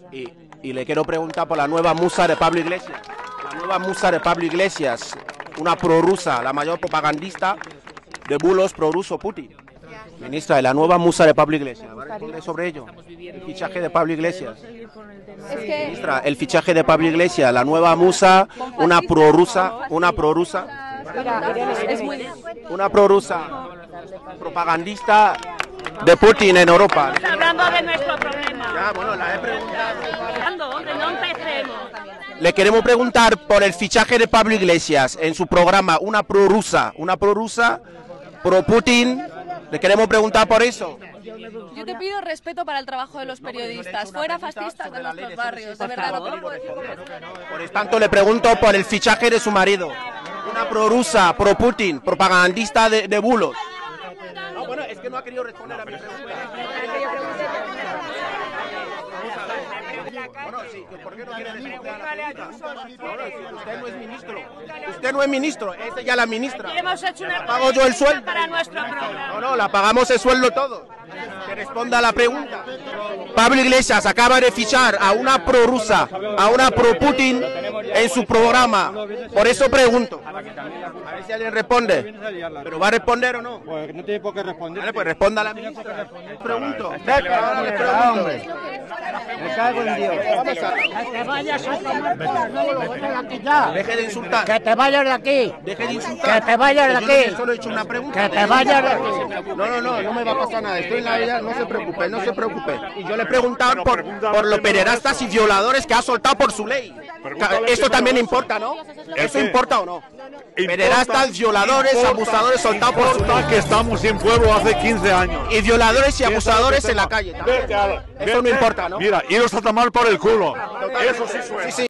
Y le quiero preguntar por la nueva musa de Pablo Iglesias. La nueva musa de Pablo Iglesias, una prorrusa, la mayor propagandista de bulos prorruso Putin. Ministra, de la nueva musa de Pablo Iglesias. ¿Va a responder sobre ello? El fichaje de Pablo Iglesias. Ministra, el fichaje de Pablo Iglesias, la nueva musa, una prorrusa, una prorrusa propagandista de Putin en Europa. Hablando de nuestro problema. Ya, bueno, la he preguntado. Hombre, no empecemos. Le queremos preguntar por el fichaje de Pablo Iglesias en su programa, una prorrusa pro Putin. Le queremos preguntar por eso. Yo te pido respeto para el trabajo de los periodistas, fuera fascistas de nuestros barrios, de verdad, no te lo puedo decir. Por tanto, le pregunto por el fichaje de su marido, una prorrusa, pro Putin, propagandista de bulos. No, bueno, es que no ha querido responder a mi pregunta. Bueno, sí, ¿por qué no quiere responder a la pregunta? Usted no es ministro. Usted no es ministro, es ya la ministra. Hemos hecho una ¿Pago yo el sueldo? para nuestro programa. No, la pagamos el sueldo todo. Que responda a la pregunta. Pablo Iglesias acaba de fichar a una prorrusa, a una pro-Putin en su programa. Por eso pregunto. A ver si alguien responde. ¿Pero va a responder o no? Pues no tiene por qué responder. Vale, pues responda a la ministra. Pregunto. Me cago en Dios. Que te vayas a tomar por culo, vete de aquí ya. Deje de insultar. Que te vayas de aquí. Deje de insultar. Que te vayas de aquí. Yo solo he hecho una pregunta. Que te vayas de aquí. No me va a pasar nada. Estoy en la vida, no se preocupe. Y yo le he preguntado por los pederastas y violadores que ha soltado por su ley. Eso también importa, ¿no? ¿Eso importa o no? Pederastas, violadores, abusadores soltados por su ley. Que estamos sin pueblo hace 15 años. Y violadores y abusadores en la calle. Eso no importa, ¿no? Mira, iros a tomar por el culo. Eso sí suena. Sí, sí.